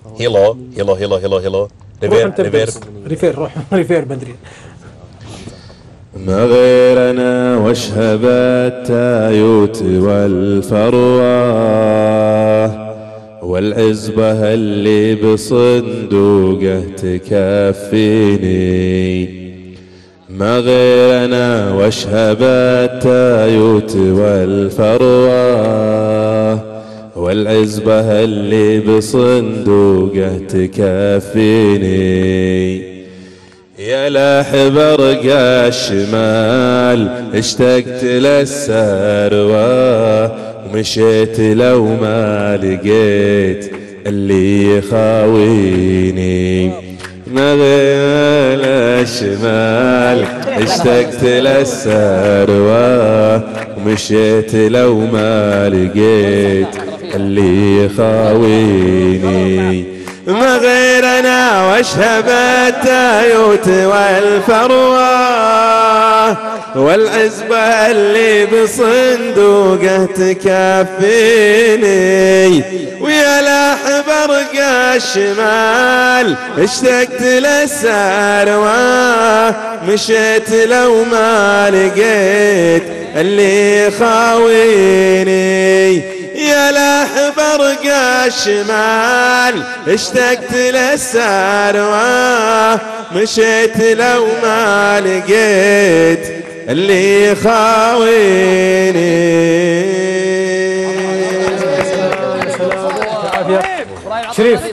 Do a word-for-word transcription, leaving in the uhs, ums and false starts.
هيلو هيلو هيلو هيلو هيلو ريفير ريفير ريفير روح ريفير بدري. ما غير انا واشهب التايوت والفروه والعزبه اللي بصندوقه تكفيني. ما غير انا واشهب التايوت والفروه والعزبه اللي بصندوقه تكفيني. يا لاحب ارقى الشمال اشتقت للسروة ومشيت لو ما لقيت اللي يخاويني. ما غير الشمال اشتقت للسروة ومشيت لو ما لقيت اللي يخاويني. ما غير انا واشهب التايوت والفروه والعزبه اللي بصندوقه تكفيني. ويا لاحب ارقى الشمال اشتقت للسروه مشيت لو ما لقيت اللي يخاويني. يا لاحب ارقى الشمال اشتقت للسروة مشيت لو ما لقيت اللي يخاويني. شريف